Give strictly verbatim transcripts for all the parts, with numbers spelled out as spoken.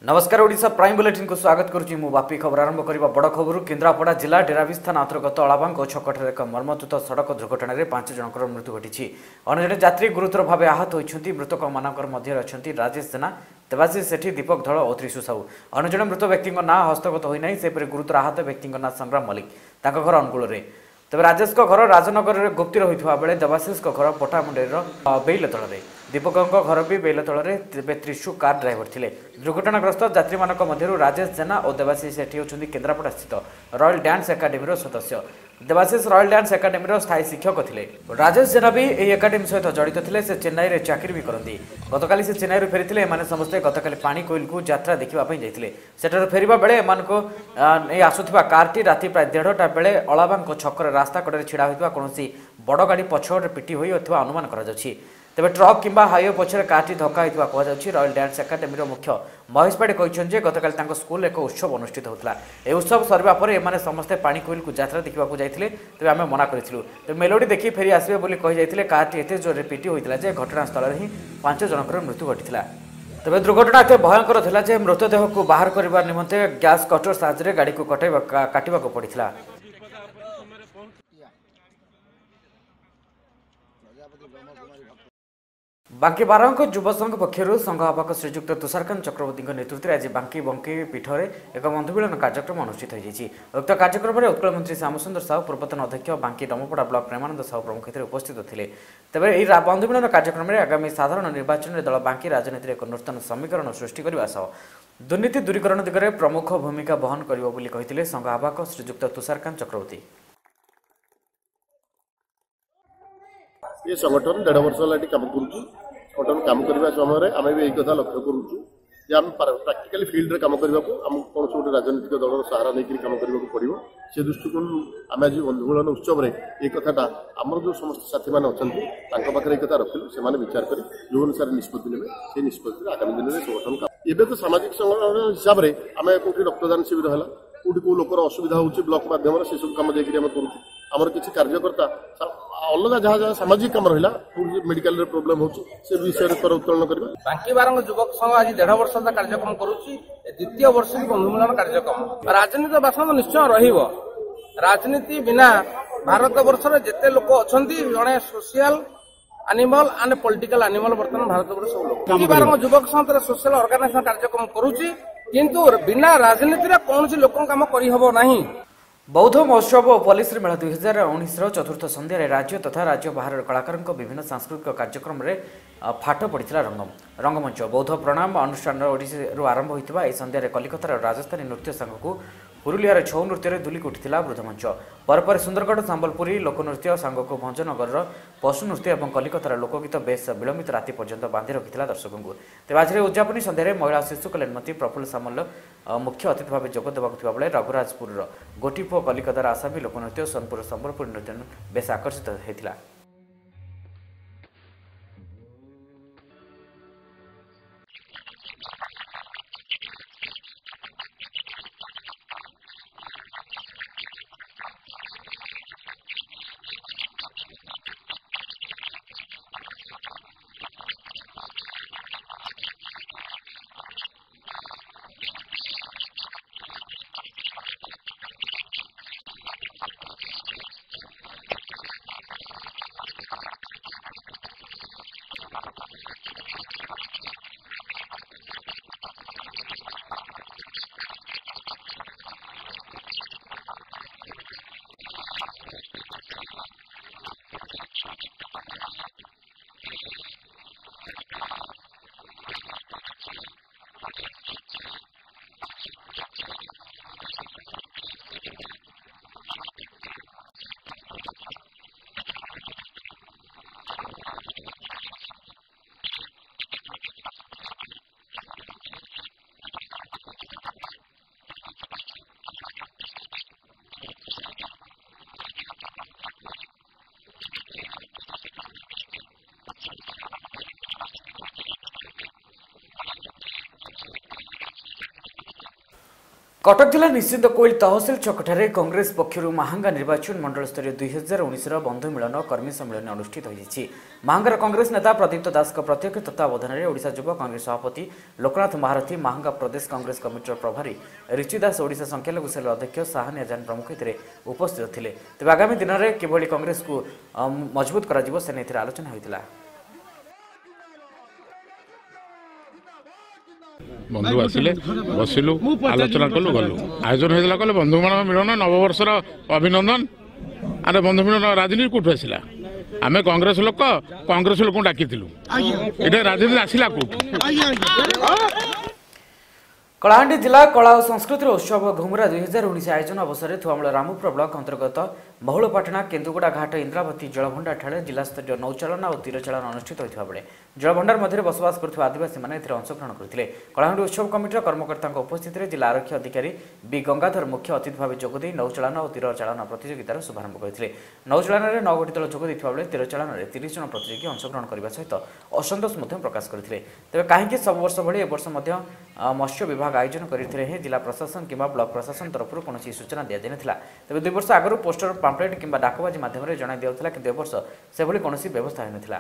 नमस्कार Odisha prime bulletin को स्वागत करुच्ची मु बापी खबर आरंभ करबा बड़ खबर केन्द्रापड़ा जिला डेराबिस थाना अंतर्गत अलाबांग छकठार एक मर्मतुत सड़क दुर्घटना में पांच जनकर मृत्यु घटी अन्य जड़े यात्री गुरुतर भाव आहत होती मृतक मानकर मध्य अच्छा राजेश जेना देवाशीष सेठी दीपक धल और त्रिशु साहू अन्य जड़े मृत व्यक्ति ना हस्तगत होना से गुरुतर आहत व्यक्ति ना संग्राम मल्लिक घर अनुकूल तेज राजेश घर राजनगर में गुप्ती रही बेले देवाशीष घर पटामुंडेर बेल तल दीपक घर भी बेल तल में त्रिशु कार ड्राइवर थे दुर्घटनाग्रस्त यात्री मानक मध्य राजेश जेना और देवाशीष सेठी होती केन्द्रापड़ा स्थित रॉयल डांस एकाडेमी सदस्य देवाशीष रॉयल डांस एकाडेमी स्थायी शिक्षक थे राजेश जेना भी यही एकाडेमी सहित जड़ित थे से चेन्नई में चाकरी भी करती गतकाली से चेन्नई फेरी एम समस्ते गतकाली पानी कोइल को यात्रा देखापी जाते सेठार फेरवा बेले एम आसुवा कारटी राति प्राय डेढ़टा बेले अलाबांग छकर रास्ता कड़े छिड़ा होता कौन बड़ गाड़ी पछपटे पिटी होता अनुमान कर तेज ट्रक किंबा हाईवे पछरे कारटी धक्का होता कहुच्छी रॉयल डांस एकाडेमी मुख्य महेश पाढ़ी कहते गतकाली स्कूल एक उत्सव अनुष्ठित होता यह उत्सव सरवा पर एम समस्ते पानी कोइल को यात्रा देखा जाते तेज आम मना करूँ तेज मेलोडी देखी फेरी आसवे बोली कही कारटी एत जोर पिटी होता है घटनास्थल में ही पांच जनकर मृत्यु घटी तेज दुर्घटना एत भयंकर था मृतदेह को बाहर करने निमंते गैस कटर साहाय्य गाड़ी को कटाइबा काटिबा पड़ता बांकी बारंक युव संघ पक्षर संघ आवाहक श्रीजुक्त तुषारकांत चक्रवर्ती नेतृत्व में आज बांकी बंकी पीठ में एक बंधुमिलन कार्यक्रम अनुष्ठित होती उक्त कार्यक्रम में उत्कल मंत्री श्यामसुंदर साहू पूर्वतन अध्यक्ष बांकी डमपड़ा ब्लॉक प्रेमानंद साहू प्रमुख उपस्थित थे तेज यह बंधुमिलन कार्यक्रम में आगामी साधारण निर्वाचन में दल बांकी राजनीति एक नूतन समीकरण सृष्टि करने सह दुर्नीति दूरीकरण दिगरे प्रमुख भूमिका बहन कर संघ आवाहक श्रीजुक्त तुषारकांत चक्रवर्ती ये संगठन डेढ़ वर्ष है कम कर काम करने समय आम भी यही कथा लक्ष्य करुचु आम प्राक्टिकली फील्ड कम करने को आम कौन गोटे राजनीतिक दल सहारा नहीं कम करने को पड़ो से दृष्टिकोण आम आज बंधुमिलन उत्सव में ये कथाटा आमर जो समस्त साथी मैंने अच्छा पाखे कथा रखिलु से विचार कर जो अनुसार निष्पत्ति ने से निष्पत्ति आगामी दिन में संगठन काम एवं तो सामाजिक संगठन हिसाब से आम कौटी रक्तदान शिविर है कौटी कौ लोकर असुविधा हो ब्लॉक मध्यम से सब कम जाकर करूँ किसी कार्यकर्ता अलग जहाँ जहाँ सामाजिक काम रहा मेडिकल प्रोब्लेम हो विषय पर उत्तोलन करवा बांकी बारंग युवक संघ आज डेढ़ वर्ष कार्यक्रम करुच्ची द्वितीय वर्ष बंधुमिलन कार्यक्रम राजनीति बासन निश्चय रहिबो राजनीति बिना भारत वर्ष में जिते लोक अच्छा जड़े social animal and political animal बर्तमान भारत वर्ष बांकी बारंग युवक संघ सोशल ऑर्गेनाइजेशन कार्यक्रम करुच्ची किंतु बिना राजनीति कौन लोक काम करहब बौद्ध महोत्सव और पॉलिसी मेला दुई हजार उन्नीस चतुर्थ संध्यार राज्य तथा राज्य बाहर कलाकार विभिन्न सांस्कृतिक कार्यक्रम में फाट पड़ा रंगम रंगमंच बौद्ध प्रणाम अनुष्ठान ओडिशा आरंभ होता यह संध्यार कलिकतार राजस्थानी नृत्य संघ को पुरुलियार छौ नृत्य धूलिक उठिला वृद्धमंच पर सुंदरगढ़ संबलपुरी लोकनृत्य सांग को भंजनगर पशु नृत्य और कलिकतार लोकगीत बेस विलंबित राति पर्यंत बांधि रखिला दर्शकों को तेज आज उद्यापनी संध्यार महिला शिशु कल्याण मंत्री प्रफुल्ल सामल मुख्य अतिथि भाव जोग देवाक बेले रघुराजपुर गोटीपुओ कलिकतार आसामी लोकनृत्य सोनपुर संबलपुर नृत्य बेस आकर्षित होता कटक जिला निश्चिंत कोइल तहसिल छकठारे कांग्रेस पक्षर महांगा निर्वाचन मंडल स्तरीय दुई हजार उन्नीस बंधु मिलन कर्मी सम्मेलन अनुष्ठित होती। महांगार कांग्रेस नेता प्रदीप्त दास प्रत्यक्ष तत्वावधान में ओडिशा युवा कांग्रेस सभापति लोकनाथ महारथी, महांगा प्रदेश कांग्रेस कमिटर प्रभारी रिची दास, ओडिशा संख्यालघु सेल अध्यक्ष साहानी आजान प्रमुख एथिरे उपस्थित थिले। तेबे आगामी दिन में किभली कांग्रेस को मजबूत करा से नहीं आलोचना होइतिला। बंधु आसिले बसिलु आलोचना कलु गलु आयोजन होता कले बंधु मान मिलन नववर्षर अभिनंदन। आरे बंधु मिलन राजनीति कौट आसला आम कांग्रेस लोक कांग्रेस लोक डाकी ये राजनीति आसला कौट। कलाहांडी जिला कला और संस्कृति उत्सव घुमुरा दुई हजार उन्नीस आयोजन अवसर में थुआमूल रामपुर ब्लक अंतर्गत बहुलपाटना केन्दुगुड़ा घाट इंद्रावती जलभंडार ठाणे जिलास्तरीय नौचालन और तीरचालन अनुष्ठित होता बेले जलभंडार मध्य बसवास कर आदिवासी मैंने अंशग्रहण करते। कलाहांडी उत्सव कमिटर कर्मकर्ता उपस्थित में जिला आरक्षी अधिकारी बी गंगाधर मुख्य अतिथि भाव जोगदे नौचालन और तीरचालन प्रतियोगितार शुभारंभ करते। नौचालन में नौ गोटी दल जोग बेले तीरचालन में तीस जन प्रतियोगी अंशग्रहण करने सहित असंतोष प्रकाश करते। तेज कहीं सब वर्ष भाई वर्ष मत्स्य विभाग आयोजन करते हैं जिला प्रशासन किंवा ब्लॉक प्रशासन तरफ कौन सूचना दि जाता। तेज दुई वर्ष आगु पोस्टर पाम्पलेट किंवा डाकबाजी माध्यम जन दिया कि ए वर्ष से कौन व्यवस्था होता।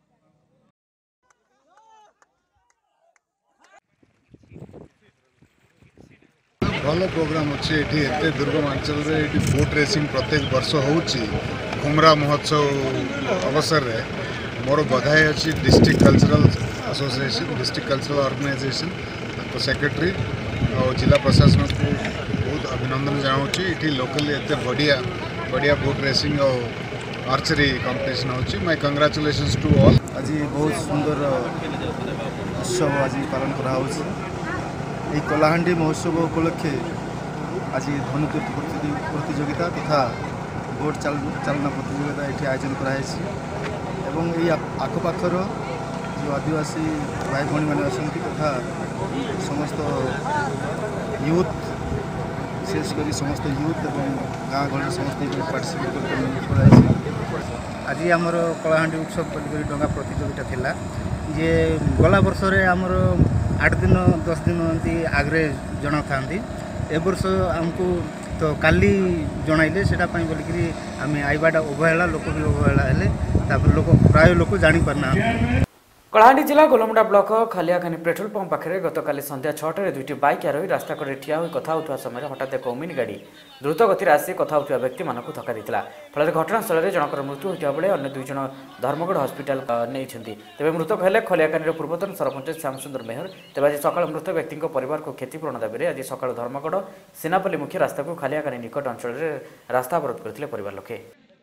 भल प्रोग्राम अच्छे ये एत दुर्गम अंचल बोट रेसिंग प्रत्येक वर्ष होची घुमरा महोत्सव अवसर रे मोर बधाई अच्छी district cultural association district cultural organisation तो सेक्रेटरी और जिला प्रशासन को बहुत अभिनंदन जनाऊँगी। ये लोकली एत बढ़िया बढ़िया बोट रेसिंग और आर्चरी कंपटीशन होची। My congratulations to all. आज बहुत सुंदर उत्सव आज पालन करा ये कलाहांडी महोत्सव उपलक्षे आज धनुतीर्थ प्रतियोगिता तथा बोट चालना प्रतियोगिता ये आयोजन कराई ये आखपाखर जो आदिवासी भाई भाई मैंने अच्छा तथा समस्त यूथ विशेषकर समस्त यूथ और गाँ गहली समस्त पार्टिसिपेट कर आज आमर कलाहांडी उत्सव डंगा प्रतियोगिता थिला जे गला वर्ष आमर आठ दिन दस दिन एमती आगे जना था ए वर्ष आमको तो काली जनइले से बोलिकी आम आईबाटा अवहेला लोक भी अवहेला हेले लोक प्राय लोक जानी पारना। कलाहांडी जिला Golamunda block Khaliakhani petrol pump पाखे गतकाली संध्या छटे दुईटी बाइक आरोही रास्ता कड़े ठिया हो कथा होता समय हठात एक ओमिनी गाड़ी द्रुत गति आसी कथा होता व्यक्ति मानक धक्का देता। फल घटनास्थल में जनकर मृत्यु होता बेले अन्य दुई जन धर्मगढ़ हस्पिटाल नहीं तेज मृतक हेले खलियाखानी पूर्वतन सरपंच श्यामसुंदर मेहर। तेज आज सका मृत व्यक्ति परिवार को क्षतिपूरण दाबी आज सका धर्मगढ़ सेनापल्ली मुख्य रास्ता को खालियाखानी निकट अंचल में रास्ता अवरोध करते परिवार लोके।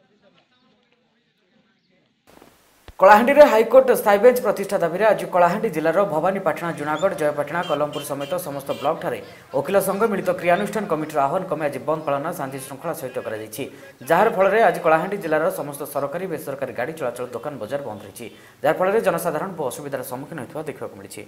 कलाहांडी रे हाईकोर्ट स्थायी बेंच प्रतिष्ठा दाबी आज कलाहांडी जिलार भवानीपाटना जूनागढ़ जयपाटना कलमपुर समेत समस्त ब्लॉक ठारे वकिल संघ मिलित क्रियानुष्ठान कमिटर आह्वान क्रमे आज बंद पालन शांति श्रृंखला सहित कर जार फल आज कलाहांडी जिलार समस्त सरकारी बेसरकारी गाड़ी चलाचल दुकान बजार बंद रही जार फल जनसाधारण बहु असुविधार सम्मुखीन होता देखा मिली।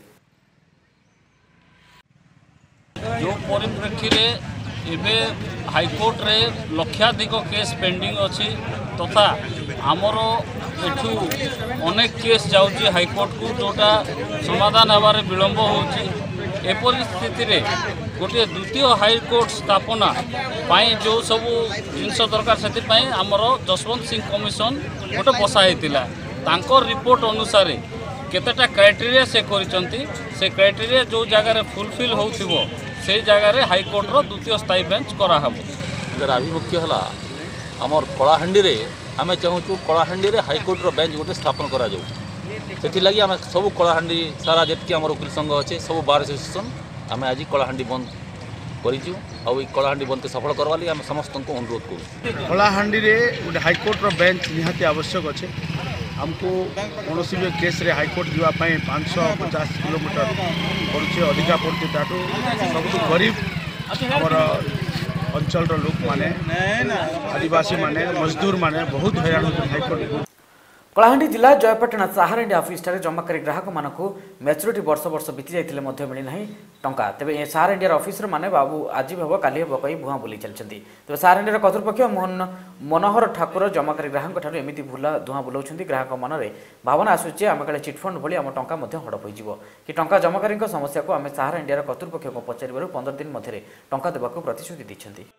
जो परिप्रेक्षी रे हाईकोर्ट रे लक्षाधिक केस पेंडिंग अच्छी तथा आमर एठू अनेक केस जाऊँगी हाईकोर्ट को जोटा समाधान हबारे विलंब होची ए परिस्थिति रे गोटे द्वितीय हाईकोर्ट स्थापना पाई जो सब जिनस दरकार से आमर जसवंत सिंह कमिशन गोटे बसाई तांकर रिपोर्ट अनुसार केतेटा क्राइटेरिया से करिसंती से क्राइटेरिया जो जगह फुलफिल होथिबो से जगह हाईकोर्ट रो द्वितीय स्थायी बेंच करा हबो। जरा अभिमुख्य हला आमर कलाहांडी रे आमे चाहूँ कलाहांडी रे हाईकोर्ट रो बेंच गोटे स्थापन करा जाऊ से लगी आम सब कलाहांडी सारा जेटकी आमर वकील संघ अच्छे सब बार एसोसिएसन आम आज कलाहांडी बंद करूँ और कलाहांडी बंद सफल करवा लगी आम समस्त को अनुरोध करूँ। कलाहांडी रे गोटे हाईकोर्ट रो बेंच निहाती आवश्यक अच्छे आमको कौन भी केस रे हाईकोर्ट जावाई पाँच सौ पचास किलोमीटर पड़े अधिका पड़ती ताठू सब गरीब आमर अंचल लोक माने आदिवासी माने मजदूर माने बहुत हैरान होते हाईकोर्ट। कलाहांडी जिला जयपाटना साहार ऑफिस जमाकारी ग्राहक मानक मैच्योरिटी वर्ष वर्ष बीती जाते मिलना टंका तेज साहार इंडिया ऑफिसर माने बाबू आज हम काली हम कही भुआ बुली चलते तेज साहार इंडिया कर्तृपक्ष मोहन मनोहर ठाकुर जमाकारी ग्राहक एमती भूला धुआ बुलाऊं ग्राहक मन में भावना आसूचे आम काले चिटफंड भली आम टंका हड़प हो कि टंका जमाकारी समस्या को आम साहार इंडिया कर्तृपक्ष को पचार पंद्रह दिन मध्य टंका देवाक प्रतिश्रुति देते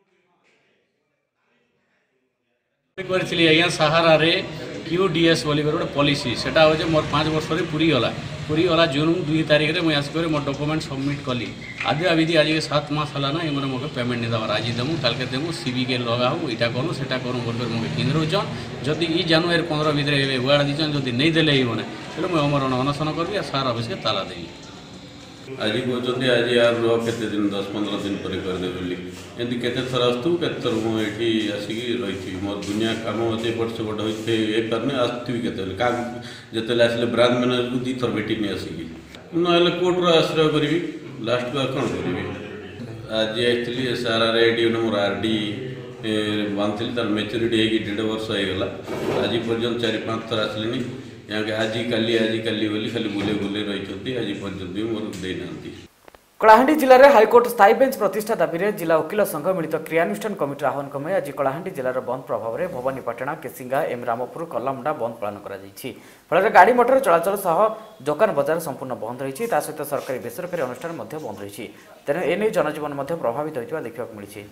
आज्ञा सहारे क्यू डी एस बोल गोटे पॉलिसी सेटा हो मोर पाँच वर्ष पूरी गला पूरी गला जून दुई तारीख में मुझे आसिक मोर डॉक्यूमेंट सबमिट कली आदि विधि आज सात मास है ना ये मोके पेमेंट नहीं देवार आज देमु काल के देमु सीबी के लगा हो इटा करूँ सेटा करूँ बोल मोके किंद्रौन जदि ई जनवरी पंद्रह भितर हुआ दीचन जब नहीं देले ही बोले मुझे अमर अनशन करी सार ऑफिस के ताला देवी आज कहते आज यार रुह के दिन दस पंद्रह दिन पर करदे बोली एमती के थर आसतु के थर मुझे आसिक रही मोर दुनिया कम अच्छे एपट सेपट हो पारे आसथी के जिते आसे ब्रांच मैनेजर को दी थर भेटी आसिक ना कोर्टर आश्रय करी लास्ट को कौन करी आज एक्चुअली सारा एटी मोर आर डी बांधि तार मेच्योरीटी होगी डेढ़ वर्ष होगा आज पर्यटन चार पाँच थर आसली यहाँ आज काली आज काली बोली खाली बुले बुले रही आज पर्यटन भी मोर देना कलाहांडी जिले में हाइकोर्ट स्थायी बेंच प्रतिष्ठा दाबी में जिला वकिल संघ मिलित क्रियानुष्ठान कमिटी आह्वान क्रमे आज कलाहांडी जिलार बंद प्रभाव में भवानीपाटना केसिंगा एम रामपुर कलामुंडा बंद पालन कर फल गाड़ी मोटर चलाचल सह दुकान बजार संपूर्ण बंद रही सहित सरकारी बेसरकारी अनुष्ठान बंद रही तेणु एने जनजीवन प्रभावित होता देखा मिली।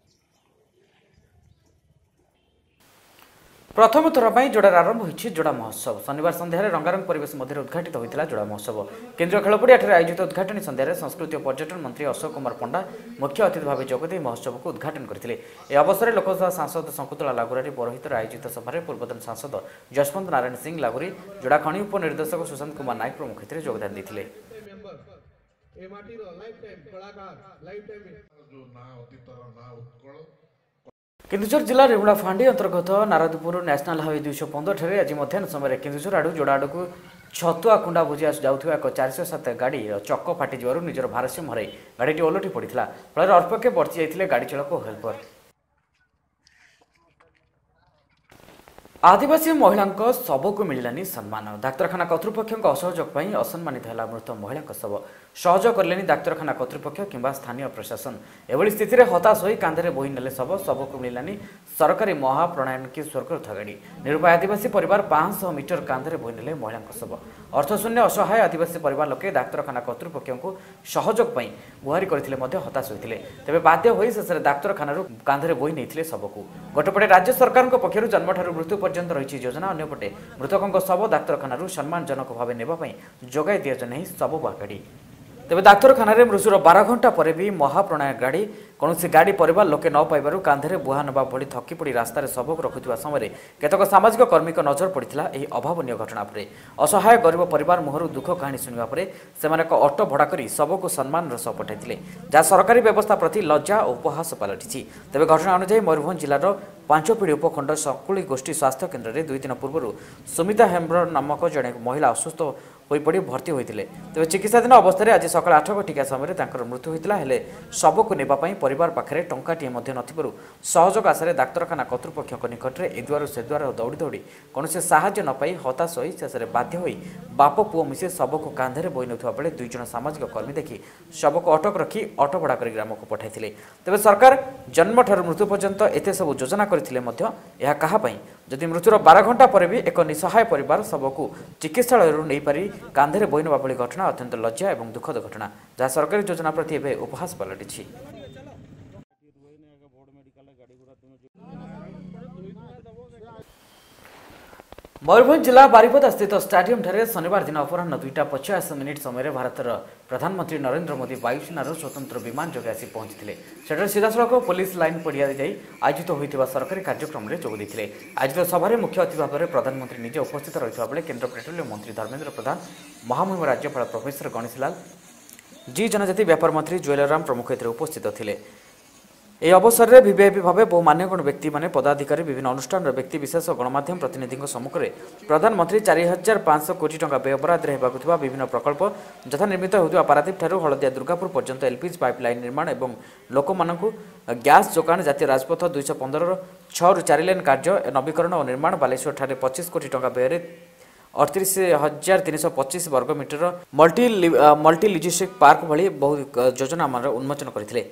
प्रथम थर पर जोड़ार आरंभ हो जोड़ा महोत्सव शनिवार संध्यार रंगारंग परिवेश मध्य उद्घाटित होता जोड़ा महोत्सव केन्द्रीय खेलपड़िया आयोजित उद्घाटनी संध्यार संस्कृति और पर्यटन मंत्री अशोक कुमार पंडा मुख्य अतिथि भाव जोगदे महोत्सव को उद्घाटन करते यह अवसर में लोकसभा सांसद शंकुतला लागुरारी पौरोहित आयोजित सभार पूर्वतन सांसद जसवंत नारायण सिंह लागुरी जोड़ा खनि उपनिर्देशक सुशांत कुमार नायक प्रमुख एथिरे योगदान देथिले। केन्दुझर जिला रेमुणा फांडी अंतर्गत नारदपुर नेशनल हाईवे दुईश पंद्रह आज मध्याह्न समय केन्दुझर आड़ जोड़ा आड़ को छतुआ कुंडा भोजी जाऊा एक चार सात गाड़ी चक फाटी निजर भारसाम्य हर गाड़ी ओलटि पड़ा फल अर्पके बर्ची जाते गाड़ी चालक और हेल्पर। आदिवासी महिला शव को मिलानी सम्मान डाक्तरखाना कर्तृपक्ष असहयोग असम्मानित है मृत महिला शव सहयोग कले डाक्तरखाना कर्तृपक्ष किंबा स्थानीय प्रशासन एभली स्थित में हताश हो कांधे बोही नेले शव शव को मिलानी सरकारी महाप्रणायन की स्वर्गरथ गाड़ी निरुपाय आदिवासी परिवार पाँच सौ मीटर कांधे बोही नेले महिला शव अर्थशून्य असहाय आदिवासी परिवार लोके डाक्तरखाना कर्तृपक्ष को सहयोग गुहारी करते हताश होते तेज बाध्य हो शेष डाक्तरखाना कांधे बोही नहीं शव को गोटेपटे राज्य सरकार पक्षर जन्मठार मृत्यु पर्यंत रही योजना अन्यपटे मृतकों शव डाक्तरखाना सम्मानजनक भाव नेबाई जोगाई दिजाना शव गाड़ी तेज डाक्तरखाना मृत्युर बारह घंटा पर भी महाप्रणाय गाड़ी कौन गाड़ी परिवार लोके न पाइबारु कांधे बुहा नवा भली थकी पड़ी रास्तार शव को रखुवा समय केतक सामाजिक कर्मी नजर पड़ा यह अभावन घटना पर असहाय गरीब परिवार मुहर दुख कहानी शुणा पर अटो भड़ा कर शव को सम्मान सह पठाई जहाँ सरकारी व्यवस्था प्रति लज्जा और उपहास पलटि तेज घटना अनुसार मयूरभंज जिलार पांचपीढ़ी उपखंड सकुली गोष्ठी स्वास्थ्य केन्द्र में दुई दिन पूर्व सुमिता हेम्ब्र नामक जड़े महिला असुस्थ हो पड़ी भर्ती होते तेज चिकित्साधीन अवस्था आज सका आठ घटिका समय मृत्यु होता है शव को नेबाई परिवार पाखे टंकाटे नथिबारु सहयोग आशारे डाक्तरखाना कर्तृपक्ष निकट में ए द्वार से द्वार दौड़ी दौड़ी कौन साहाय्य न पाई हताश हो शेष में बाध्य हो बाप पुओ मिसे शव को कांधे बोई नौथा बेले दुईज सामाजिक कर्मी देखि शव को अटक रखी अटो भड़ा कर ग्राम को पठाई तेज सरकार जन्म ठार मृत्यु पर्यंत एते सब योजना करथिले मध्य यह काहापई जदि मृत्युर बारह घंटा पर भी एक निसहाय परिवार शव को चिकित्सालय नहीं पारी कांधे बोई नवा भली घटना अत्यंत लज्जा और दुखद घटना जहाँ सरकारी योजना प्रति एवं उपहास पलटि। मयूरभंज जिला बारिपदा स्थित स्टाडियम ठारे शनिवार दिन अपराह दुईटा पचास मिनिट समय भारतर प्रधानमंत्री नरेंद्र मोदी वायुसेनार स्वतंत्र विमान जोगे आसी पहुंची सेठार सीधासख पुलिस लाइन पड़िया आयोजित होता सरकारी कार्यक्रम में जोगदे आयोजित सभार मुख्य अतिथि भाव में प्रधानमंत्री निजे उपस्थित रही बेले केन्द्र पेट्रोलियम मंत्री धर्मेन्द्र प्रधान महामहिम राज्यपाल प्रोफेसर गणेश लाल जी जनजाति व्यापार मंत्री ज्वेलराम प्रमुख उपस्थित थे। ଏହି ଅବସରରେ ଭିଭିଆଇପି ଭାବେ ବହୁ ମାନ୍ୟଗଣ ବ୍ୟକ୍ତିମାନେ ପଦାଧିକାରୀ ବିଭିନ୍ନ ଅନୁଷ୍ଠାନର ବ୍ୟକ୍ତିବିଶେଷ ଓ ଗଣମାଧ୍ୟମ ପ୍ରତିନିଧିଙ୍କ ସମ୍ମୁଖରେ ପ୍ରଧାନମନ୍ତ୍ରୀ ଚାରି ହଜାର ପାଞ୍ଚଶହ କୋଟି ଟଙ୍କା ବ୍ୟୟବରାଦରେ ହେବାକୁ ଥିବା ବିଭିନ୍ନ ପ୍ରକଳ୍ପ ଯଥା ନିର୍ମିତ ହେଉଥିବା ପାରାଦୀପଠାରୁ ହଳଦିଆ ଦୁର୍ଗାପୁର ପର୍ଯ୍ୟନ୍ତ ଏଲ୍ପିଜି ପାଇପଲାଇନ୍ ନିର୍ମାଣ ଏବଂ ଲୋକମାନଙ୍କୁ ଗ୍ୟାସ୍ ଯୋଗାଣ ଜାତୀୟ ରାଜପଥ ଦୁଇଶହ ପନ୍ଦରର ଛଅରୁ ଚାରି ଲେନ୍ କାର୍ଯ୍ୟ ନବୀକରଣ ଓ ନିର୍ମାଣ ବାଲେଶ୍ୱରଠାରେ ପଚିଶ କୋଟି ଟଙ୍କା ବ୍ୟୟରେ ଅଠତିରିଶ ହଜାର ତିନିଶହ ପଚିଶ ବର୍ଗ metre multi multi logistic park ଭଳି ବହୁ ଯୋଜନାମାନ ଉନ୍ମୋଚନ କରିଥିଲେ।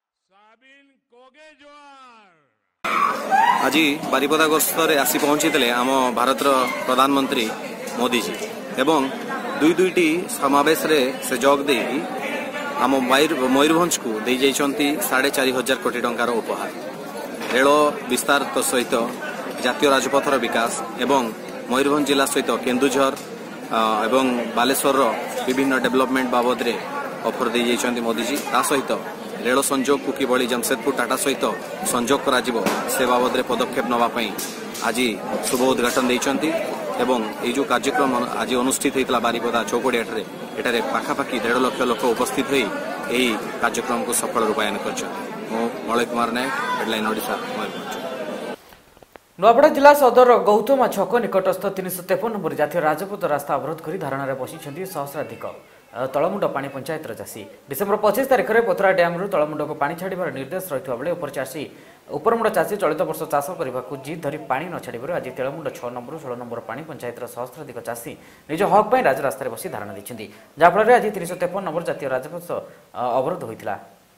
आज बारिपदा गस्तरे आसी पहुंची आम भारतर प्रधानमंत्री मोदी जी एवं दुई दुईटी समावेश रे से जोग दे आम मयूरभंज को दे जाइछंती साढ़े चारि हजार कोटी टंकार उपहार रेल विस्तार तो सहित जातीय राजपथर विकास एवं मयूरभंज जिला सहित केन्दुझर एवं बालेश्वर विभिन्न डेवलपमेंट बाबद रे ऑफर दे जाइछंती मोदी जी ता सहित रेल संजोग को किभली जमशेदपुर टाटा सहित संजोग करा जिवो से बाबद रे पदक्षेप नवा पई आज शुभ उद्घाटन देइछंती एवं ये जो कार्यक्रम आज अनुष्ठित होता बारिपदा चौकड़िया एठारे पाखापाखि डेढ़ लक्ष लोक उपस्थित होई एही कार्यक्रम को सफल रूपायन करछंती। मो मलय कुमार नायक हेडलाइन ओडिशा मयूरभंज। नुआपड़ा जिला सदर गौतमा छक निकटस्थ तीन सौ तेपन नंबर जातीय राजपथ रास्ता अवरोध कर धारणा बसी सहस्राधिक तलमुंड पानी पंचायतर चाषी डिसेम्बर पचिश तारिख में पोथरा डैम्रु तलमुंड को पानी छाड़बार निर्देश रही बेले उपर चाषी उपरमुंड चाषी चलित वर्ष चाष करने को जिद धरी पानी न छाड़बार आज तेलमुंड छह नंबर षोल नंबर पानी पंचायतर सहस्राधिक चाषी निज हक पर राजरास्तार बसी धारणा देते जहाँफल आज तीन सौ तेपन नंबर जातीय राजपथ अवरोध होता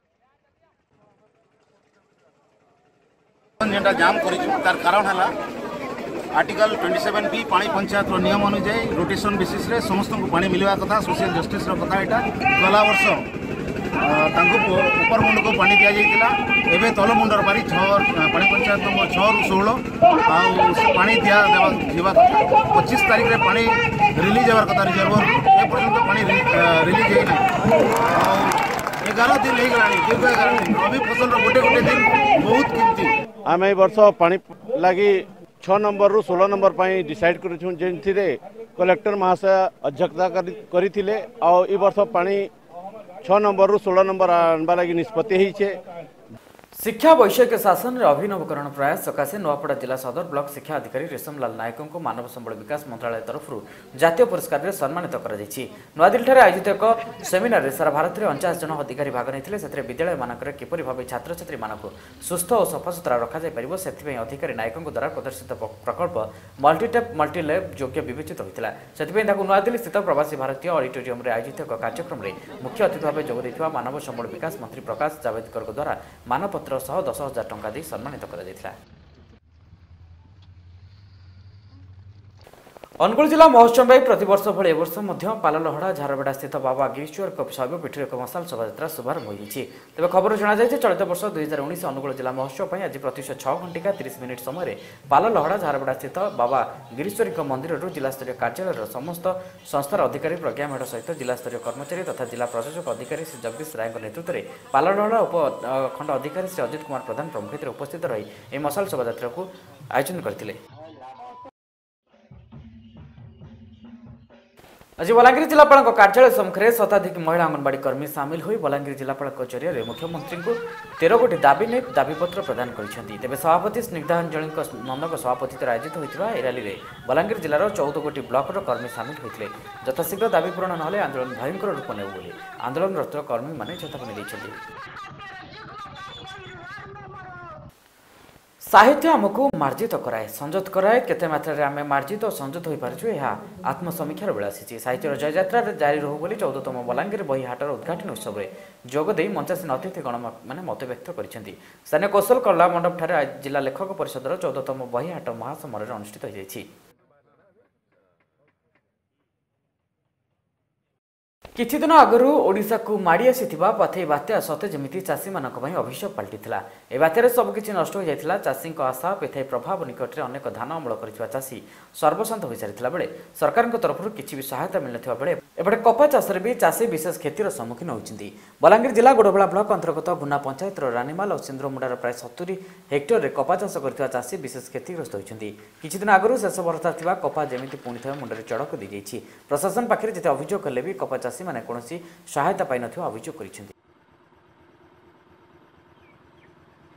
जाम तार कारण है आर्टिकल सत्ताईस बी पानी पंचायत नियम अनुजाई रोटेशन बेसिस रे समस्त को पानी मिलवा कथा सोशल जस्टिस कथा यहाँ गला वर्ष उपरमुंड को पानी दि जाइए एवं तलमुंडर पारी छः पानी पंचायत नंबर छः रु षोल पानी दिया कथा पच्चीस तारीख में पानी रिलीज होवार कथा रिजर्वर एपर्यंत पानी रिलीज होना एगार दिन हो गला दीर्घ एगार दिन रबी फसल गोटे गोटे दिन बहुत किमती आम ए वर्ष पानी लगी छः नंबर रु षोल नंबर डिसाइड कर कलेक्टर महाशय अध्यक्षता करते वर्ष पानी छः नंबर रु षोल नंबर आनवा लगी निष्पत्ति होइछे। शिक्षा वैषयिक शासन में अभिनवकरण प्रयास सकाशे नुआपड़ा जिला सदर ब्लॉक शिक्षा अधिकारी रेशमलाल नायक को मानव संबल विकास मंत्रालय तरफ जातीय पुरस्कार में सम्मानित नूआदिल्ली आयोजित एक सेमिनार में सारा भारत में अणचाश जन अधिकारी भाग नहीं विद्यालय मानक किपर भाव छात्र छात्री मानक सुस्थ और सफासुतरा रखा से अधिकारी नायक द्वारा प्रदर्शित प्रकल्प मल्टीटेप मल्टीलैब योग्य विवेचित होता से नूआदिल्ली स्थित प्रवासी भारतीय ऑडिटोरियम में आयोजित एक कार्यक्रम में मुख्य अतिथि भाव जोग मानव संबल विकास मंत्री प्रकाश जावड़ेकर द्वारा मानपत्र सह दस हजार टंका दे सम्मानित कर अनुगुल जिला महोत्सव में प्रतिवर्ष भली वर्ष पाललहड़ा झारबेड़ा स्थित बाबा गिरीश्वर शैवपीठ एक मशाल शोभा शुभारंभ हो तेज खबर जाए चलित वर्ष दुई हजार उन्नीस अनुगुल जिला महोत्सव आज प्रत्युष छह घंटिका तीस मिनिट समय पाललहड़ा झारबेड़ा स्थित बाबा गिरीश्वरी मंदिर जिलास्तरीय कार्यालय समस्त संस्थार अधिकारी प्रज्ञा मेढ़ सहित जिलास्तरीय कर्मचारी तथा जिला प्रशासक अधिकारी श्री जगदीश राय नेतृत्व में पाललहड़ा उपखंड अधिकारी श्री अजित कुमार प्रधान प्रमुख उपस्थित रही यह मशाल शोभा को आयोजन करते। आज बलांगीर जिलापाल कार्यालय सम्मुखें शताधिक महिला अंगनवाड़ी कर्मी सामिल हो बलांगीर जिलापाल जरिए मुख्यमंत्री को तेरह गोटी दाबी नहीं दाबीपत्र प्रदान करते तेज सभापति स्निग्धांजलि नंदक सभापति आयोजित होता यह रैली में बलांगीर जिलार चौदह गोटी ब्लॉकर कर्मी सामिल होते यथाशीघ्र दाबी पूरण ना आंदोलन भयंकर रूप ने आंदोलनरत कर्मी मैंने चेतावनी देते। साहित्य आमको मार्जित कराए संजत कराए केते मात्रा आम मार्जित और संजत हो पार्छु यह आत्मसमीक्षार बेला आसी साहित्यर जययात्रा जारी रहू बोली चौदहतम बलांगीर बहीहाटर उद्घाटन उत्सव में जोगदे मंचासीन अतिथि गण मैंने मत व्यक्त करछन्ति स्थानीय कौशल कला मंडप ठारे जिला लेखक परिषदर चौदहतम बहीहाट महासमर अनुष्ठित होइछि। किछि दिन आगरू ओडिशा को माड़ी आसीथिबा पथई बात्या सते जेमिति चाषी मानक पई अभिशाप पलटिथिला ए बात्यारे सब किछि नष्ट हो जायथिला चाषीक आशा पेथई प्रभाव निकटरे अनेक धान अमल करिथिबा चाषी सर्वशांत होई सारिथिला बेले सरकारक तरफरु किछि भी सहायता मिलनथिबा बेले एबडे कपा चाषरे भी चाषी विशेष क्षतिर सम्मुखीन होइछिन्ति। बलांगीर जिला गोडबळा ब्लॉक अंतर्गत गुना पंचायतर रानीमाल और सिंद्रमुंडार प्राय सत्तरी हेक्टर रे कपा चाष करथिबा चाषी विशेष क्षतिग्रस्त होइछिन्ति। किछि दिन आगरू शेष वर्षा थिबा कपा जेमिति पुणी थय मुंडरे चड़क दी जाइछि प्रशासन पाखरे जेते अभियोग कले भी कपा चाषी माने कोनोसी सहायता पाइ नथिबा अभियोग करिसेंति।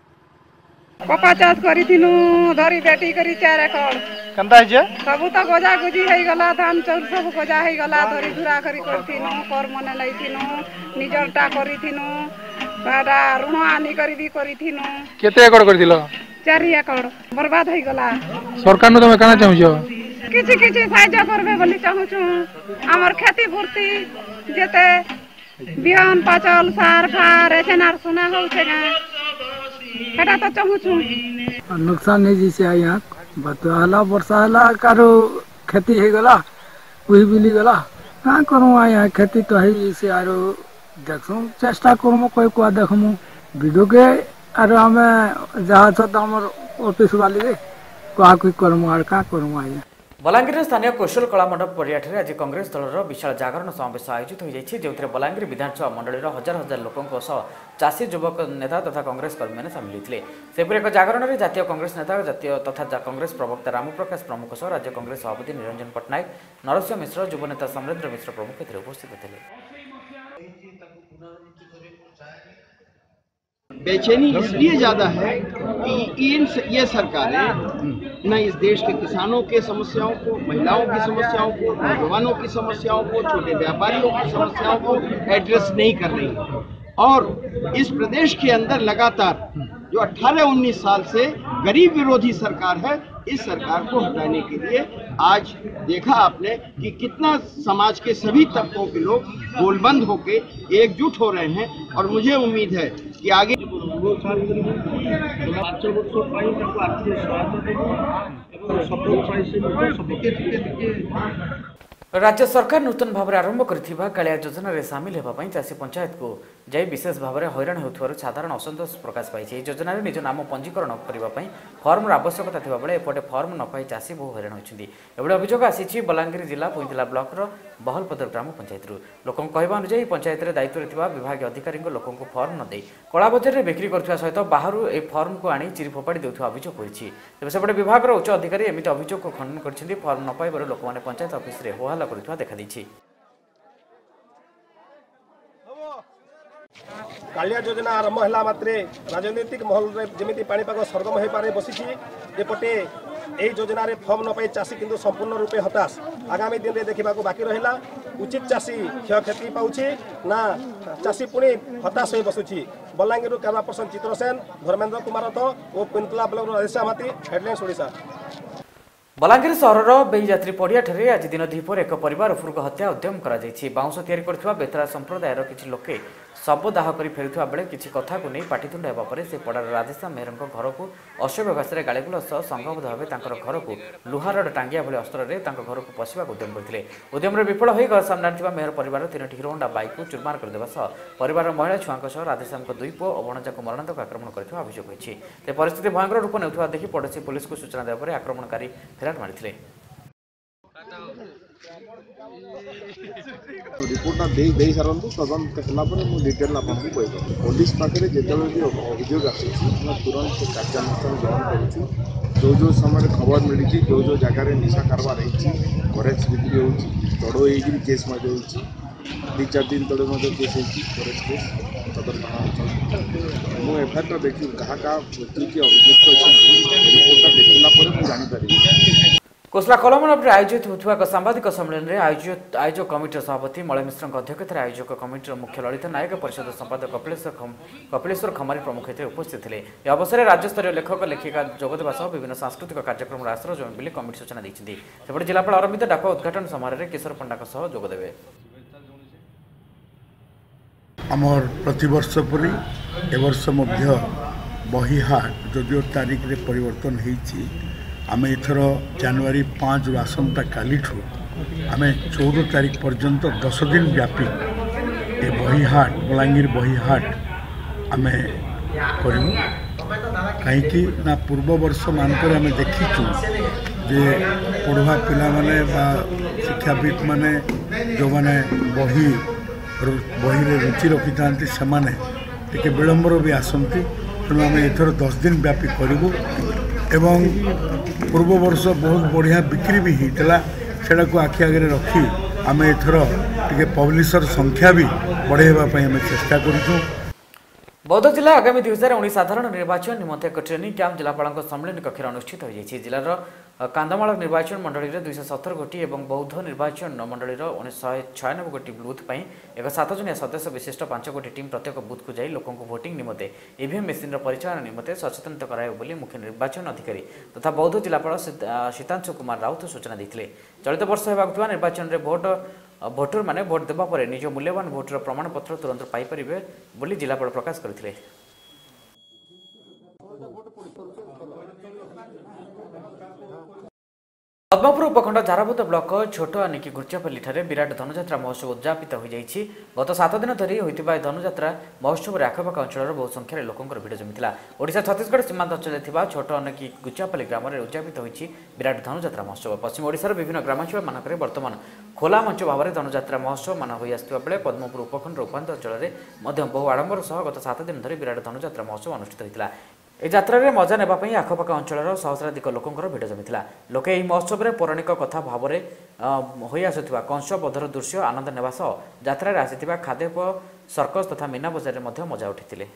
कपा चाष करिथिनु धरी बेटी करी चार एकड़ कंता है सब तो गजा गुजी है गला धान चाउर सब गजा है गला धरी धुरा करी करथिनु कर मने लैथिनु निजरटा करिथिनु बाडा ऋण आनी करी भी करिथिनु केते एकड़ करथिलो चार एकड़ बर्बाद है गला सरकार न तुम काना चाहू किछि किछि साहाय्य करबे बोली चाहू छु हमर खेती पूर्ति जेते बिहान पाचल सार फार एचएनआर सुना हो छे ना हेटा तो चाहू छु नुकसान है जैसे यहाँ बतला वर्षा हला कारो खेती है गला वही बिली गला का करूँ यहाँ खेती तो है जैसे आरो देखूँ चेष्टा करूँ कोई को देखूँ विडो के आरो हमें जहाँ छत हमर ऑफिस वाली रे क्या कोई करूँ आर का करूँ यहाँ बलांगीर स्थानीय कौशल कला मंडप पड़ियाठे आज कांग्रेस दलर विशाल जागरण समावेश आयोजित हो जाइए जो बलांगीर विधानसभा मंडल हजार हजार लोकों सह चाषी युवक नेता तथा कांग्रेस कर्मी मैंने सामिल होते सेपरी एक जागरण में जातीय कांग्रेस नेता जातीय तथा कांग्रेस प्रवक्ता रामप्रकाश प्रमुख सह राज्य कांग्रेस सभापति निरंजन पट्टनायक नरसिंह मिश्र युव नेता समरेन्द्र मिश्र प्रमुख एथिरे उपस्थित थे। बेचैनी इसलिए ज़्यादा है कि इन ये सरकारें न इस देश के किसानों के समस्याओं को, महिलाओं की समस्याओं को, नौजवानों की समस्याओं को, छोटे व्यापारियों की समस्याओं को एड्रेस नहीं कर रही है। और इस प्रदेश के अंदर लगातार जो अठारह उन्नीस साल से गरीब विरोधी सरकार है, इस सरकार को हटाने के लिए आज देखा आपने कि कितना समाज के सभी तबकों के लोग गोलबंद होके एकजुट हो रहे हैं। और मुझे उम्मीद है कि आगे राज्य सरकार नूतन भाव में आरंभ कर कालिया योजन में सामिल होगापी चाषी पंचायत को जाई विशेष भाव में हैरान हो साधारण असंतोष प्रकाश पाई योजना निज नाम पंजीकरण करने फर्मर आवश्यकता थी बेले एपटे फर्म न पाई चाषी बहु हैरान होती एभली अभियोग आसी बलांगीर जिला पुईला ब्लॉक बहलपदर ग्राम पंचायत लोकों कहवा अनुଯାयी पंचायत में दायित्व विभाग अधिकारी लोकों फर्म न दे कला बजार में बिक्री करने सहित बाहर ए फर्म को आनी चिरी फोपाड़ी देउथवा अभियोग होईछि। तेबे सेपटे विभाग उच्च अधिकारी एमिति अभियोग को खंडन करछिन्ति फर्म न पाइबार लोक माने पंचायत ऑफिस रे होहल्ला करथवा देखा दैछि। कालिया योजना आरंभ है मात्रे राजनीतिक महल में जमी पाणीपाग सरगम हो पारे बसी एपटे यही योजन फर्म न पाई चाषी किंतु संपूर्ण रूपे हताश आगामी दिन में देखा बाकी रहा उचित चाषी क्षयक्षति पाँच ना चाषी पुणी हताश हो बसुची। बलांगीर कैमरा पर्सन चित्रसेन धर्मेन्द्र कुमार रथ और कुंतला ब्लॉक राजेश महाती हेडलाइन्स ओडिशा। बलांगीर सहर बेईजात्री पड़ियाठे आज दिन द्विपर एक परिवार उपरक हत्या उद्यम कर बाउंश या बेतरा संप्रदायर किसी लोके शव दाह कर फेरुवा बेले किसी कथा को नहीं पाटितुंड होगा से पड़ार राधेश्याम मेहर घर को अश्लील भाषा गाड़ीगुल सह संगबद्ध भाव घर को लुहार टांगिया भली अस्त्र घर को पशिवा उद्यम करते उद्यम विफल हो घर सामने मेहर परिवार तीन हिरो होंडा बाइक को चुरमार करदेवा सह परिवार महिला छुआ राधेश्याम दुई पुओ और भणजा को मरणांतक आक्रमण कर अभियोग होती परिस्थिति भयंकर रूप नेउथवा देखि पड़ोशी पुलिस को सूचना देवा आक्रमणकारी फेरार मारिथिले। रिपोर्टा दे दे सारंतु तदंत कला पर मु डिटेल आपको कहबो पुलिस पाखरे जेतले भी अभियोग आसी मैं तुरंत कार्यानुष्ठान ग्रहण करूँ। जो जो समय खबर मिली जो जो जगार निशा कारबार होती फरेक्स बिक्री होती तड़ हो केस मजे होती दी चार दिन तले मजे केस होती फरेक्स केस सदर थाना मु एफआईआर देखी क्या क्या व्यक्ति की अभियुक्त अच्छा रिपोर्टा देखला पर जानीपारि। कोसला कलमनपुर आयोजित होता एक सांबादिक सम्मेलन में आयोजित आयोजक कमिटर सभापति मलय मिश्र अध्यक्षतार आयोजक कमिटर मुख्य ललित नायक परिषद संपादक कपिलेश्वर कपिलेश्वर खमारी प्रमुख उपस्थित थे। यह अवसर में राज्यस्तरीय लेखक लेखिका जोगदेवा सह विभिन्न सांस्कृतिक कार्यक्रम आश्रय जमी बोली कमिटी सूचना देते सेपटे जिलापाल अरविंद डाक उद्घाटन समारोह में किशोर पंडा सह जोगदेवे। आमर प्रतिवर्ष परी एवर्ष मध्य बही हाट जदिव तारीख रे परिवर्तन होती आम एथर जनवरी पाँच रु आसंता काली आम चौदह तारीख पर्यंत दस दिन व्यापी ए बही हाट बलांगीर बही हाट आम करूँ कहीं ना पूर्व वर्ष मानक आम देखीचु जे पढ़ुआ पिला माने बा शिक्षाविद माने जो माने बही बही रुचि रखी था से विलंबर भी आसती तेणु आम एथर दस दिन व्यापी करूँ एवं पूर्व वर्ष बहुत बढ़िया बिक्री भी होता सेटा को आखि आगे रखी आम एथर टे पब्लिशर संख्या भी बढ़ाइवाई आम चेष्टा करूँ। बौद्ध जिला आगामी दुई हजार उन्नीस साधारण निर्वाचन निमंते एक ट्रेनिंग कैंप जिलापाल सम्मेलन कक्ष अनुष्ठित हो जिलार कांधमाल निर्वाचन मंडल में दुईश सतर गोटी और बौद्ध निर्वाचन मंडल शहे छयानबे गोटी बुथ पर एक सात जनिया सदस्य विशिष्ट पांच गोटी टीम प्रत्येक बुथ को जाई लोकों भोटिंग निमंते ईवीएम मेसीन परिचालन निमंते सचेतन कराइबे मुख्य निर्वाचन अधिकारी तथा बौद्ध जिलापाल सीतांशु कुमार राउत सूचना देते। चलित वर्ष होगा निर्वाचन में भोट भोटर माने भोट देवा पर निज मूल्यवान भोटर प्रमाण पत्र तुरंत पाइपर बोली जिलापाल प्रकाश करथिले। पद्मपुर उपखंड झारबोद ब्लॉक छोट आनिकी गुर्जापल्ली विराट धनुजात्रा महोत्सव उद्यापित हो जाइछि। गत सात दिन धरी होइतिबा धनुजात्रा महोत्सव आखपाख अंचल बहु संख्यार लोकंकर भिड़ जमिथिला। ओडिशा छत्तीसगढ़ सीमांत अंचल थिबा छोट आनिकी गुर्जापल्ली ग्राम में उद्यापित होइछि विराट धनुजात्रा महोत्सव। पश्चिम ओडिशार विभिन्न ग्रामांचल मानकरे वर्तमान खोला मंच भाव में धनुजात्रा महोत्सव मान होई आसुवा बेले पद्मपुर उपखंड उपांत अंचल में बहु आडंबर सह गत सात दिन धरी विराट धनुजात्रा महोत्सव अनुष्ठित होइतिला। ए यात्रा रे मजा नेबा पई आखपाख अंचल सहस्राधिक लोकंकर भिड़ जमिथिला। लोके एही महोत्सव रे पौराणिक कथा भाव में होई आसुथिबा कंस बधर दृश्य आनंद नेबा सह यात्रा रे आसिथिबा खाद्यप सर्कस तथा मीना बजार रे मध्य मजा उठिथिले।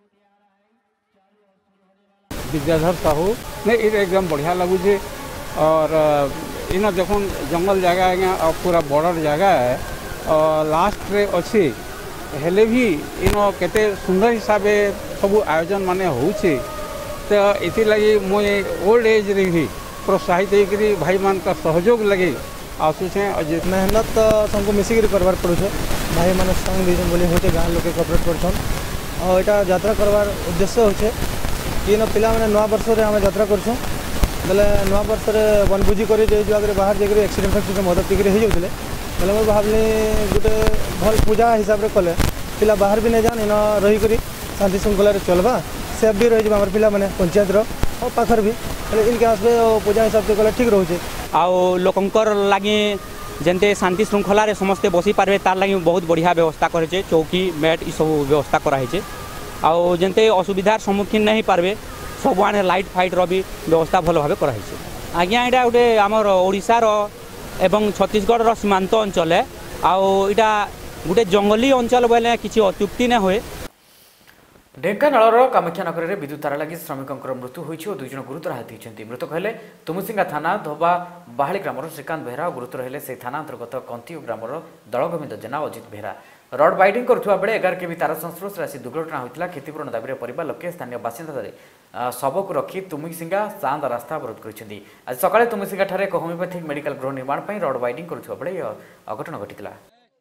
विद्याधर साहू ने एकदम बढ़िया लगुचे और इन देखो जंगल जगह है पूरा बॉर्डर जगह है और लास्ट रे अच्छी हेले भी इन केते सुंदर हिसाब सब आयोजन माने होउछे। तो इति लगी मुझे ओल्ड एज रे भी प्रोत्साहित होकर भाई मान का सहयोग लगे आसुचे। मेहनत तो सबको मिसिक करवार पड़े भाई मान संग दीजन बोली होते गाँव लोग कपरेट कर और यहाँ यात्रा करवार उद्देश्य होचे कि पिला मैंने नवा वर्ष रे आम यात्रा करछुं बेले नवा वर्ष रे वनभोजी कर बाहर जाकर एक्सीडेंट फैक्सीडेंट मदद टिके हो जाते बेले मुझे भावली गोटे भल पूजा हिसाब से कले पिला बाहर भी नहीं जान इन रहीकि शांति श्रृंखला चलवा सेफ भी रही आम पिला मैंने पंचायत और पाखर भी इनके आसबे पूजा हिसाब से कले ठीक रोचे आउ लोकंकर लगी जंते शांति श्रृंखला रे समस्ते बसी पारे तार लगी बहुत बढ़िया व्यवस्था करे चौकी मैट ई सब व्यवस्था कराई आउ जंते असुविधार सम्मुखीन नहीं पारबे सब आने लाइट फाइट रो भी व्यवस्था भल भाव कराई आज्ञा यहाँ गोटे आमर ओडिशार एवं छत्तीसगढ़ सीमांत अंचल है आउ इटा गोटे जंगली अंचल बोले किसी अत्युक्ति न हुए। ढेंकानाल कामाख्यानगर में विद्युत तार लगी श्रमिकों मृत्यु होती और दुई जन गुरुतर आहत होती। मृतक हेले तुमुसिंगा थाना धोबा बाहाली ग्रामर श्रीकांत बेहरा और गुरुतर हेले से थाना अंतर्गत कंती ग्रामर दलगोविंद जेना और अजित बेहरा। रड बाइडिंग करुवा बेले एगार केवी तार संस्पर्श आसी दुर्घटना होता। क्षतिपूरण दाबी परिवार लोके स्थानीय बासिंदा शव को रखी तुमुसिंगा चांद रास्ता अवरोध कर। आज सकाଳେ तुमुसिंगा ठारे एक होमियोपैथिक मेडिकल गृह निर्माण पर रड बाइडिंग करुवा बेले अघटन घटिला।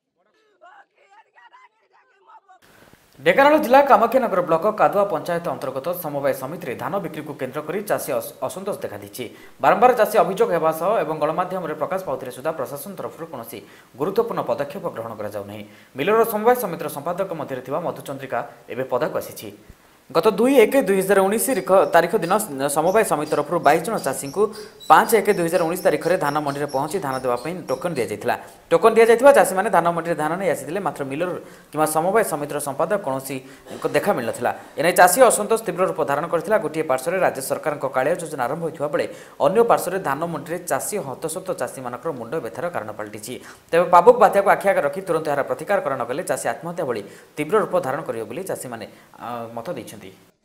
ढेंकानाल जिला कामाख्यानगर ब्लॉक कादुआ पंचायत अंतर्गत समवाय समिति में धान बिक्री को केन्द्र कर चाषी असंतोष देखा बारंबार चाषी अभियोग होगा सह एवं गणमाध्यम प्रकाश पाते सुधा प्रशासन तरफ कौन गुरुत्वपूर्ण पदक्षेप ग्रहण करा मिलर समवाय समितिर संपादक मध्य मधुचंद्रिका एवं पदाक आसी। गत दुई एक दुई हजार उन्नीस तारीख दिन समवाय समिति तरफ बाईस जन चाषी को पांच एक दुई हजार उन्नीस तारीख में धान मंडी में पहुंची धान देवाई टोकन दि जाता टोकन दि जाता चाषी मैंने धान मंडी में धान नहीं आसी मात्र मिलर कि समवाय समितिर संपादक कौन देखा मिल ना एने चाषी असंतोष तीव्र रूप धारण करता। गोटे पार्श्व राज्य सरकार कालिया योजना आरंभ होता बेले अन्य पार्श्व धान मंडी में चाषी हतसत चाषी मान मुंड व्यथार कारण पलटि तेज पाबुक बात्या को आखि आगे रखी तुरंत यार प्रतिकार करनगले चाषी आत्महत्या भली तीव्र रूप धारण करेंगे चाषी मैंने मत देते।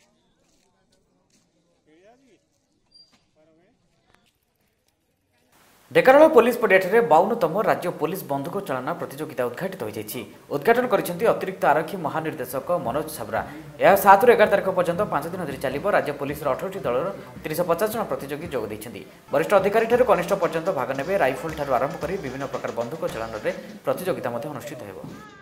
ढेंकानाल पुलिस पड़ियाठारे बावनतम राज्य पुलिस बंधुक चालना प्रतियोगिता उद्घाटित हो जाएगी। उद्घाटन करछन्ती अतिरिक्त आरक्षी महानिर्देशक मनोज छाबरा। यह सात रु एगार तारीख पर्यंत पांच दिन धरी चलिब। राज्य पुलिस अठारह दल तीन सौ पचास जन प्रतियोगी जोग देइछन्ती। वरिष्ठ अधिकारी ठारू कनिष्ठ पर्यंत भाग नेबे। राइफल ठारू आरंभ करी विभिन्न प्रकार बंधुक चालन रे प्रतियोगिता मध्ये अनुष्ठित हेबो।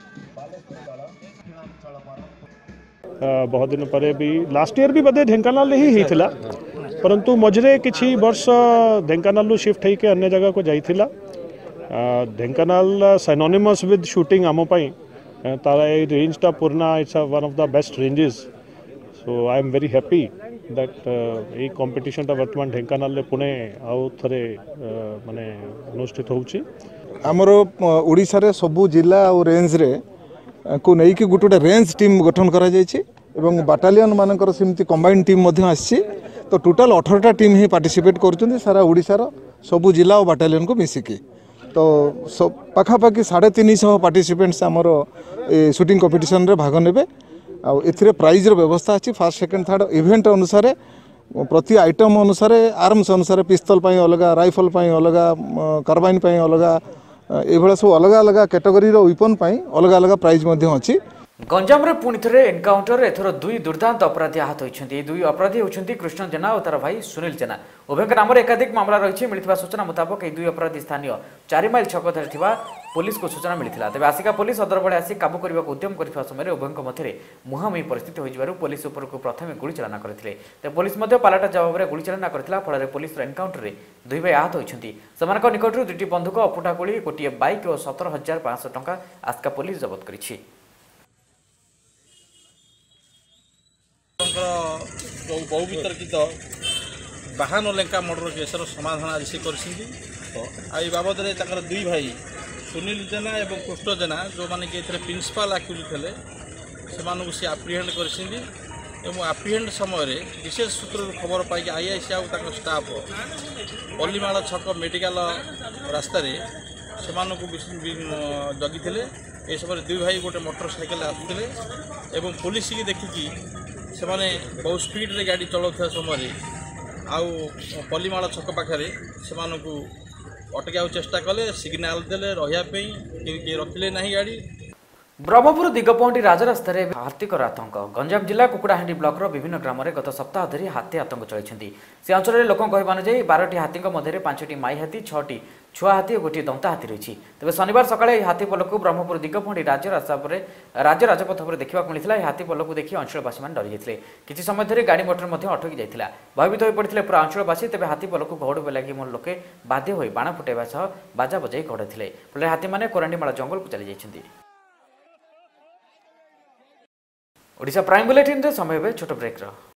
बहुत दिन पर भी लास्ट ईयर भी बदे ढेंकानाल ही होता परंतु मझे किसी वर्ष ढेंकानाल शिफ्ट होकर अन्य जगह को जाइथिला। ढेंकानाल साइनोनिमस विद शूटिंग आम तार रेंजटा पुरना it's one of the best ranges so I am very happy that ये कंपटीशन वर्तमान ढेंकानाल पुणे आउ थे माने अनुष्ठित होउची। आमर ओडिशा रे सबु जिला और रेंज रे को नहीं गोटे गोटे रेंज टीम गठन करा जायछि एवं बाटालियन मानकर सेमती कंबाइन टीम मध्य आसी तो टोटाल अठारह टीम ही पार्टिसिपेट कर सारा ओडिशार सबु जिला और बाटालियन को मिसिकी तो सब पाखापाखि साढ़े तीन सौ पार्टिसिपेंट्स आमर शूटिंग कंपटीशन रे भाग नेबे एथिरे प्राइज व्यवस्था अच्छी फर्स्ट सेकेंड थर्ड इवेंट अनुसार प्रति आइटम अनुसार आर्म्स अनुसार पिस्तल पाई अलग राइफल पाई अलग कार्बाइन पाई अलग ये सब अलग अलग कैटेगरी वेपन पाई अलग अलग प्राइज अच्छी। गंजाम रे पुणी थे एनकाउंटर एथर दुई दुर्दांत अपराधी आहत होती दुई अपराधी होती कृष्ण जेना और तार भाई सुनील जेना उभय नाम एकाधिक मामला रही मिलता सूचना मुताबक यह दुई अपराधी स्थानीय चार माइल छक पुलिस को सूचना मिलता तेज आसिका पुलिस सदर बड़े आसी काबू करने उद्यम करने समय उभयों मध्य मुहांमुही परिस्थिति हो पुलिस उपर को प्रथम गुलीचालना करते तेज पुलिस पालटा जवाब में गुलीचालना करता फल पुलिस एनकाउंटर में दुई भाई आहत होती निकट दुईटी बंधुक अपुटा गुड़ी गोटे बाइक और सतर हजार पांच टंका आसिका पुलिस जबत कर बहु वितर्कित बाहन लेंका मर्डर केसर समाधान आज से कर बाबद दुई भाई सुनील जेना और कृष्ण जेना जो मैंने कि प्रिंसिपाल आक्यूज थे से आप्रिहेंड कर आप्रिहेंड समय विशेष सूत्र खबर पाई आईआईसी आउ स्टाफ पल्लीमाल छक मेडिकल रास्त जगी ए समय दुई भाई गोटे मोटरसाइकेल आसुले पुलिस की देखिकी से माने बहुत स्पीड रे गाड़ी चलाउଥିବା समय आउ पल्लीमाल छक पाखे से अटकाऊ चेष्टा कले सिग्नाल देले रहिया पे रखिले नहीं गाड़ी। ब्रह्मपुर दिगपहंटी राजरास्त हाथीकर आतंक गंजाम जिला कुकुड़ाहांडी ब्लॉक विभिन्न ग्राम में गत सप्ताह धरी हाथी आतंक चलती से अंचल लोक कहवा अनुଯାयी बारटी हाथी मध्य पांचटी माई हाथी छटी छुआ हाथी और गोटे दंता हाथी रही तेज शनिवार सकाଳେ हाथी पल को ब्रह्मपुर दिगपहंटी राज्य रास्ता पर राज्य राजपथ पर देखा मिलता हाथी पल को देखि अंचलवासी मैंने डरी जाते किसी समय धरी गाड़ी मोटर अटकी जाता भयभीत हो पड़ते पूरा अंचलवासी तेज हाथी पल को घौड़ लगी मोर लोके बाध्य हो बाण फुटाइवा सह बाजा बजाई घौड़े फल हाथी मैंने कोरांडीमाला जंगल को चली जाइछन्ति। ओडिशा प्राइम बुलेटिन रे समय छोट ब्रेक।